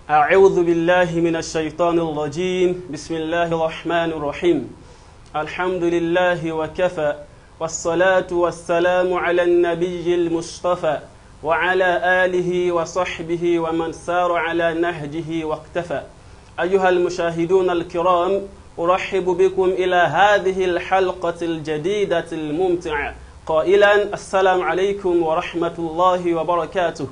أعوذ بالله من الشيطان الرجيم بسم الله الرحمن الرحيم الحمد لله وكفى والصلاة والسلام على النبي المصطفى وعلى آله وصحبه ومن سار على نهجه واقتفى. أيها المشاهدون الكرام، أرحب بكم إلى هذه الحلقة الجديدة الممتعة قائلا السلام عليكم ورحمة الله وبركاته.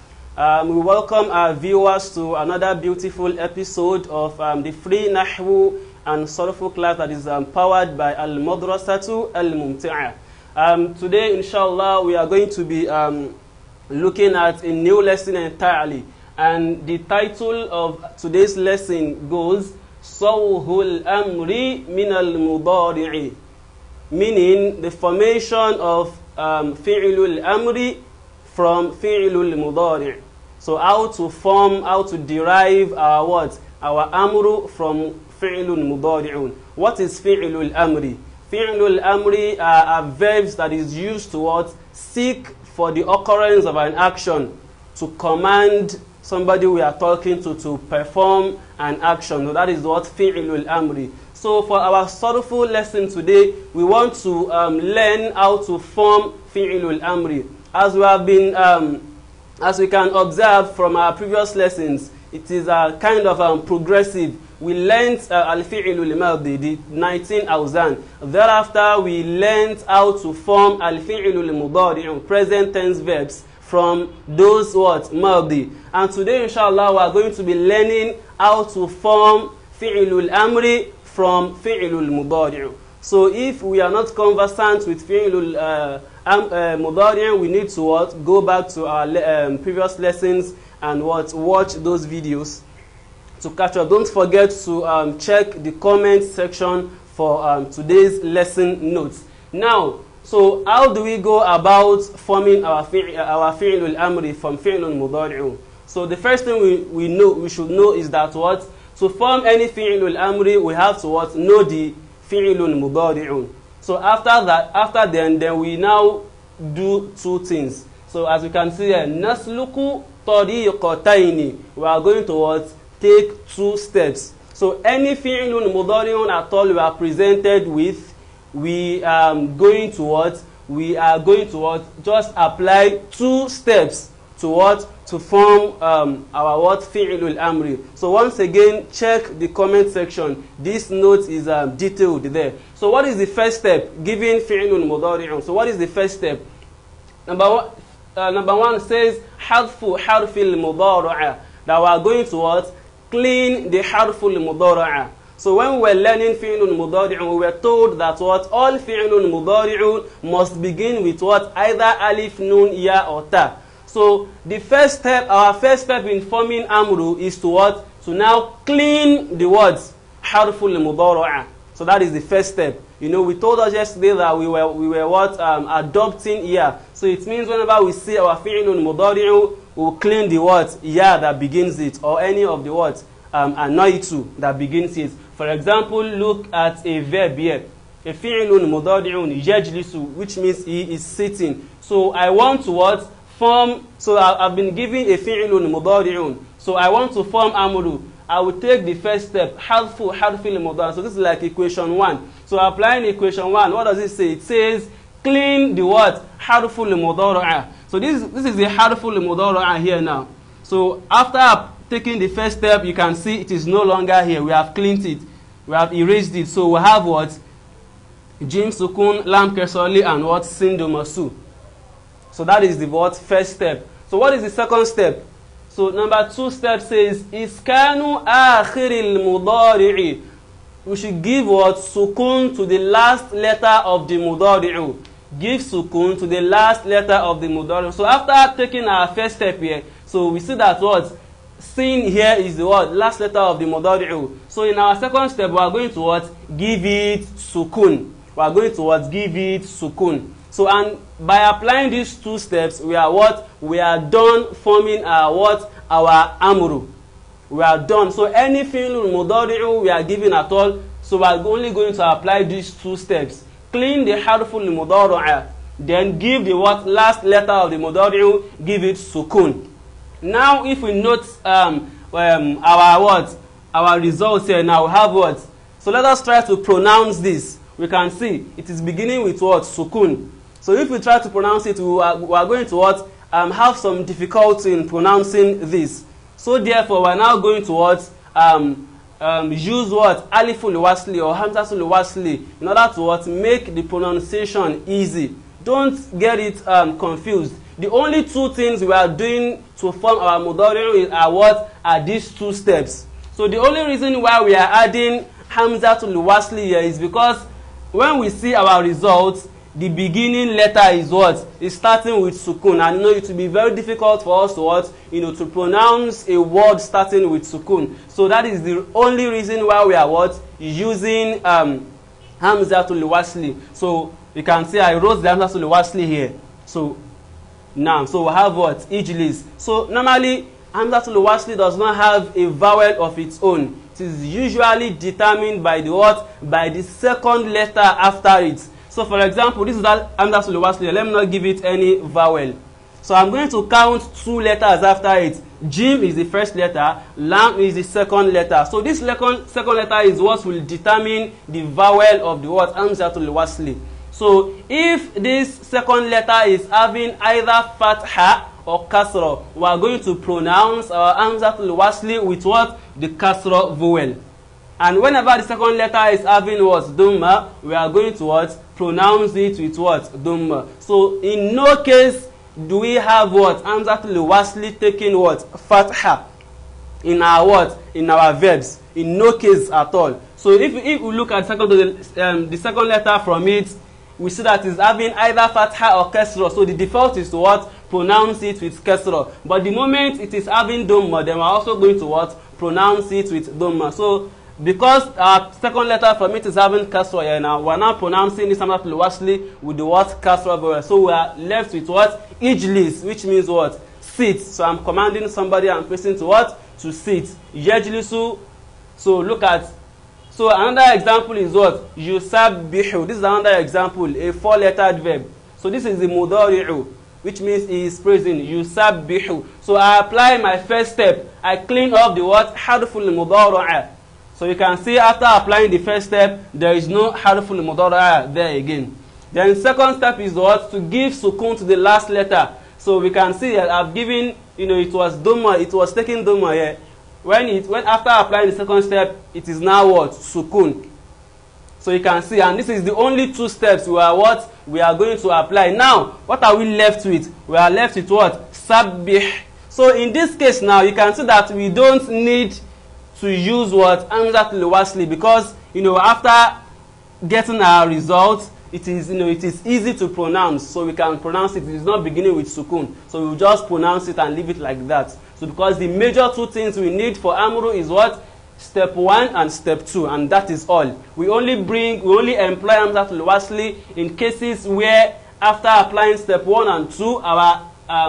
We welcome our viewers to another beautiful episode of the free Nahwu and Sorfu class that is powered by Al-Madrasatu Al-Mumti'ah. Today, inshallah, we are going to be looking at a new lesson entirely. And the title of today's lesson goes, Sawhul Amri Min Al-Mudari'i, meaning the formation of Fi'lul Amri from Fi'lul Mudari'. So how to derive our what? Our amru from fi'lul mudari'un. What is fi'lul amri? Fi'lul amri are verbs that is used to what? Seek for the occurrence of an action, to command somebody we are talking to perform an action. So that is what fi'lul amri. So for our sorrowful lesson today, we want to learn how to form fi'lul amri. As we have been as we can observe from our previous lessons, it is a kind of progressive. We learned al-fi'lul madi, the 19 awzan. Thereafter, we learned how to form al-fi'lul mudari', present tense verbs, from those what? Madi. And today, inshallah, we are going to be learning how to form fi'lul amri from fi'lul mudari'. So if we are not conversant with fi'lul mudari', we need to what? Go back to our previous lessons and what? Watch those videos to catch up. Don't forget to check the comment section for today's lesson notes. Now, so how do we go about forming our fi'lul amri from fi'lul mudari'? So the first thing we should know is that what? To form any fi'lul amri, we have to what? Know the fi'lul mudari'un. So after then we now do two things. So as you can see here, nasluku tariqataini. We are going to what? Take two steps. So any fi'lul mudari'un at all we are presented with, we are going to what? Just apply two steps to what? To form our what? Fi'lul amri. So once again, check the comment section. This note is detailed there. So what is the first step? Giving fi'lul mudari'un. So what is the first step? Number one says hadfu harfil mudari'a. That we are going to what? Clean the harful mudari'a. So when we were learning fi'lul mudari'un, we were told that what? All fi'lul mudari'un must begin with what? Either alif, nun, ya or ta. So the first step, our first step in forming amru is to what? To now clean the words harful mudari'a. So that is the first step. You know, we told us yesterday that we were what? Adopting ya. So it means whenever we see our fi'lul mudari'u, we will clean the words ya that begins it, or any of the words anaitu that begins it. For example, look at a verb here. A fi'lul mudari'un yajlisu, which means he is sitting. So I want to what? Form. So I've been given a fi'lun mudari'un. So I want to form amru. I will take the first step, harful mudari'. So this is like equation 1. So applying equation 1, what does it say? It says clean the what? Harful mudari'ah. So this is the harful mudari'ah here now. So after taking the first step, you can see it is no longer here. We have cleaned it. We have erased it. So we have what? Jim sukun, lam kesoli, and what? Sindomasu. So that is the what? First step. So what is the second step? So number 2 step says iskanu akhiril mudari'i. We should give what? Sukun to the last letter of the mudari'u. Give sukun to the last letter of the mudari'u. So after taking our first step here, so we see that what? Sin here is the what? Last letter of the mudari'u. So in our second step, we are going to what? Give it sukun. We are going to what? Give it sukun. So, and by applying these two steps, we are what? We are done forming our what? Our amru. We are done. So any fi'lul mudari'u we are giving at all, so we are only going to apply these two steps. Clean the harful mudari'a, then give the what? Last letter of the mudari'u, give it sukun. Now if we note our what? Our results here now. We have what? So let us try to pronounce this. We can see it is beginning with what? Sukun. So if we try to pronounce it, we are going to what? Have some difficulty in pronouncing this. So therefore, we are now going to what? Use what? Aliful wasli or hamzatul wasli in order to what? Make the pronunciation easy. Don't get it confused. The only two things we are doing to form our mudari are what? Are these two steps. So the only reason why we are adding hamzatul wasli here is because when we see our results, the beginning letter is what? Is starting with sukun. And it will be very difficult for us to what? To pronounce a word starting with sukun. So that is the only reason why we are what? Using hamzatul wasli. So you can see I wrote the hamzatul wasli here. So now, so we have what? Ijlis. So normally hamzatul wasli does not have a vowel of its own. It is usually determined by the what? By the second letter after it. So for example, this is that hamzatul wasli. Let me not give it any vowel. So I'm going to count two letters after it. Jim is the first letter, lam is the second letter. So this second letter is what will determine the vowel of the word hamzatul wasli. So if this second letter is having either fatha or kasra, we are going to pronounce our hamzatul wasli with what? The kasra vowel. And whenever the second letter is having what? Dhamma, we are going to what? Pronounce it with what? Dhamma. So in no case do we have what? Hamzatul wasli taking what? Fatha in our what? In our verbs. In no case at all. So if we look at the second letter from it, we see that it's having either fatha or kasra. So the default is to what? Pronounce it with kasra. But the moment it is having dhamma, then we're also going to what? Pronounce it with dhamma. So because our second letter from it is having kasra here now, we're now pronouncing this hamzatul wasli with the word kasra vowel. So we are left with what? Ijlis, which means what? Sit. So I'm commanding somebody and person to what? To sit. Yajlisu. So look at. So another example is what? Yusabbihu. This is another example, a four-lettered verb. So this is the mudari'u, which means he is praising. Yusabbihu. So I apply my first step. I clean up the what? Harful mudari'a. So you can see after applying the first step, there is no harful mudari'a there again. Then second step is what? To give sukun to the last letter. So we can see that I've given, it was dhamma, it was taking dhamma here. When after applying the second step, it is now what? Sukun. So you can see, and this is the only two steps we are going to apply. Now, what are we left with? We are left with what? Sabbih. So in this case now, you can see that we don't need to use what? Hamzatul wasli, because after getting our results, it is easy to pronounce, so we can pronounce it. It is not beginning with sukun, so we will just pronounce it and leave it like that. So because the major two things we need for amru is what? Step 1 and step 2, and that is all. We only employ hamzatul wasli in cases where after applying step 1 and 2, our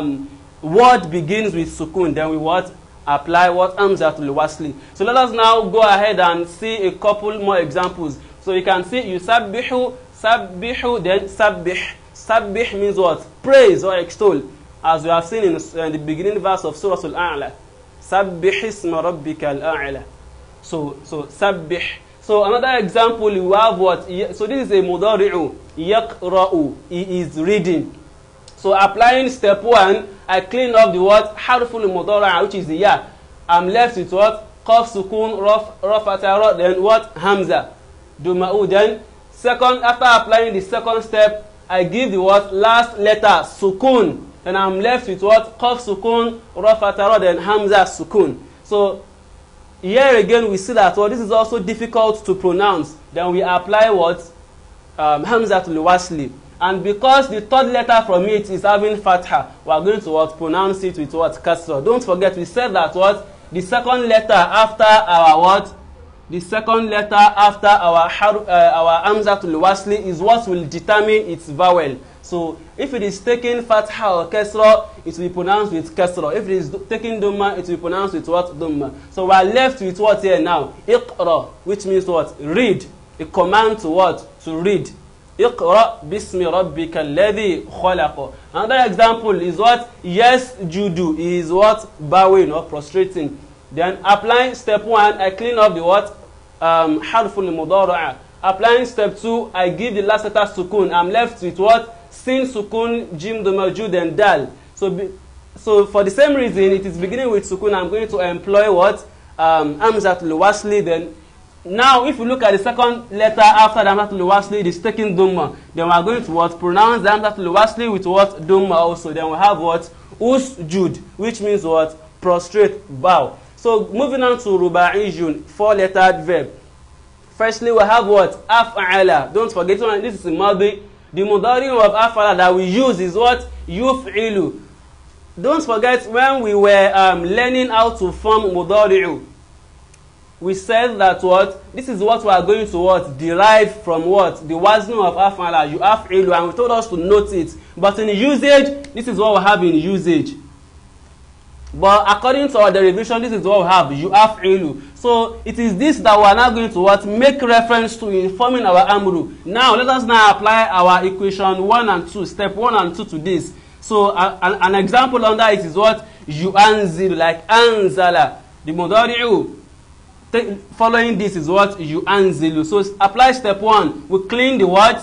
word begins with sukun. Then we what? Apply what? Hamzatul wasli. So let us now go ahead and see a couple more examples. So you can see yusabbihu, sabbihu, then sabbih. Sabbih means what? Praise or extol, as we have seen in the beginning verse of Surah Al-A'la. Sabbih isma rabbika al-a'la. So sabbih. So another example, we have what? So this is a mudari'u. Yaqra'u. He is reading. So applying step 1, I clean up the word harful mudari'a, which is the ya. I'm left with what? Qaf sukun, rafata, then what? Hamza. Duma'u. Then second, after applying the second step, I give the word last letter sukun. And I'm left with what? Qaf sukun, rafata, then Hamza sukun. So here again we see that this is also difficult to pronounce. Then we apply what? Hamzatul wasli. And because the third letter from it is having fatha, we are going to what? Pronounce it with what? Kasra. Don't forget, we said that what? The second letter after our what? The second letter after our hamzatul wasli is what will determine its vowel. So if it is taking fatha or kasra, it will be pronounced with kasra. If it is taking dhamma, it will be pronounced with what? Dhamma. So we are left with what here now? Iqra, which means what? Read. A command to what? To read. Iqra bismi rabbika alladhi khalaqa. Another example is what? Yes, judu is what? Bowing or prostrating. Then applying step 1, I clean up the what? Harful mudara'a. Applying step 2, I give the last letter sukun. I'm left with what? Sin, sukun, jim, domajud, and dal. So for the same reason, it is beginning with sukun. I'm going to employ what? Hamzatul wasli. Then now, if you look at the second letter after the Hamzatul wasli, it is taking dhamma. Then we are going to what? Pronounce the Hamzatul wasli with what? Dhamma also. Then we have what? Usjud, which means what? Prostrate, bow. So moving on to ruba'ijun, 4-lettered verb. Firstly, we have what? Af'ala. Don't forget, this is madi. The mudari of af'ala that we use is what? Yuf'ilu. Don't forget, when we were learning how to form mudari'u, we said that what? This is what we are going to what? Derive from what? The wazn of af'ala, yuf'ilu, and we told us to note it. But in usage, this is what we have in usage. But according to our derivation, this is what we have, yuf'ilu. So it is this that we are now going to what? Make reference to in forming our amru. Now let us now apply our equation 1 and 2, step 1 and 2 to this. So an example on that is what? Yu'anzil, like anzala. The mudari'u following this is what? Yu'anzilu. So apply step 1. We clean the what?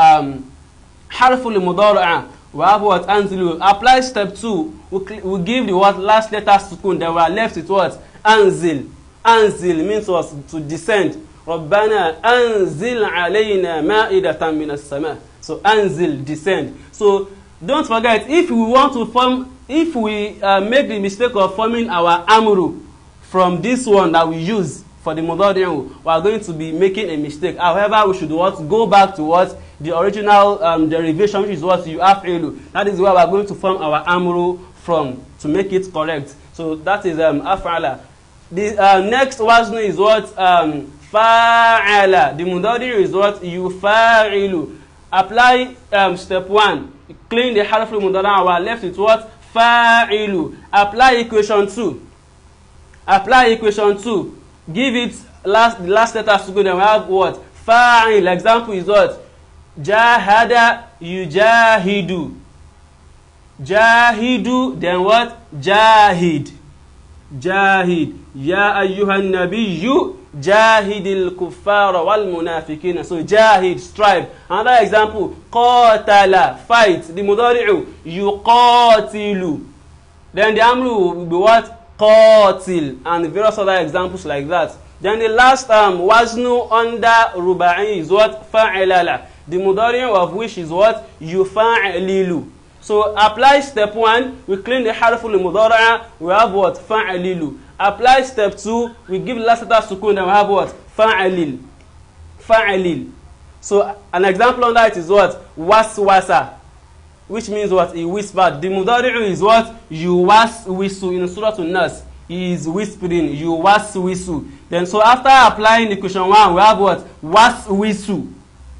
Harful mudari'a. We have what? Anzilu. Apply step 2. We give the what? Last letter sukun. Then we are left with what? Anzil. Anzil means what? To descend. Rabbana anzil alayna ma'idatan minas sama. So anzil, descend. So don't forget, if we want to form, if we make the mistake of forming our amru from this one that we use for the mudari'u, we are going to be making a mistake. However, we should what? Go back to what? The original derivation, which is what? Yuf'ilu. That is where we are going to form our amru from to make it correct. So that is af'ala. The next wazn is what? Fa'ala. The mudari'u is what? Yufa'ilu. Apply step 1. Clean the harf mudari'u. We are left with what? Fa'ilu. Apply equation 2. Apply equation 2. Give it the last letter to go. Then we have what? Fa'il. Example is what? Jahada yujahidu. Jahidu. Then what? Jahid. Jahid. Ya ayyuhan nabiyyu jahidil kuffara wal munafiqina. So jahid, strive. Another example, qatala, fight. The mudari'u yuqatilu. Then the amru will be what? Qatil, and various other examples like that. Then the last waznu under ruba'i is what? Fa'ilala. The mudari'u of which is what? Yufa'ililu. So apply step 1, we clean the harful mudari'a, we have what? Fa'ililu. Apply step 2, we give last letter sukun, then we have what? Fa'ilil. Fa'ilil. So an example on that is what? Waswasa, which means what? He whispered. The mudari'u is what? Yuwaswisu. In Surah An-Nas, he is whispering. Yuwaswisu. Then so after applying equation 1, we have what? Waswisu.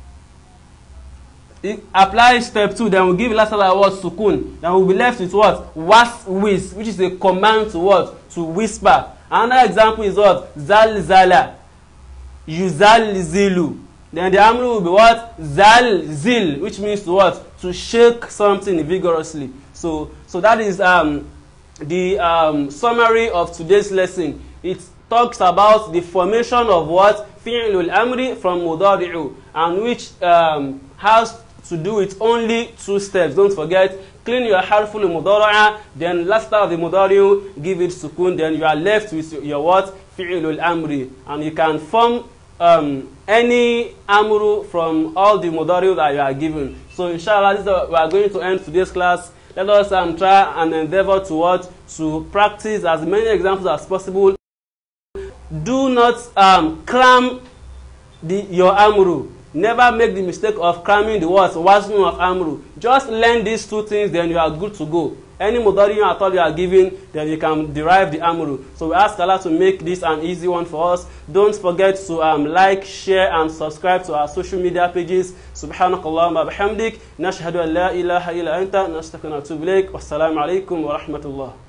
Apply step 2, then we give last letter word sukun. Then we'll be left with what? Waswis, which is a command to what? To whisper. Another example is what? Zalzala. Yuzalzilu. Then the amru will be what? Zalzil, which means to what? To shake something vigorously. So that is the summary of today's lesson. It talks about the formation of what? Fi'lul amri from mudari'u, and which has to do with only 2 steps. Don't forget, clean your harful mudari'a, then last step of the mudari'u, give it sukun, then you are left with your what? Fi'lul amri. And you can form any amru from all the mudari'u that you are given. So inshallah, this is we are going to end today's class. Let us try and endeavor to what? To practice as many examples as possible. Do not cram your amru. Never make the mistake of cramming the words wazn of amru. Just learn these 2 things, then you are good to go. Any mudari at all you are given, then you can derive the amru. So we ask Allah to make this an easy one for us. Don't forget to like, share, and subscribe to our social media pages. Subhanakallahumma bihamdik. Nashhadu an la ilaha illa anta. Nastaghfiruka wa natubu ilayk. Wassalamu alaikum wa rahmatullah.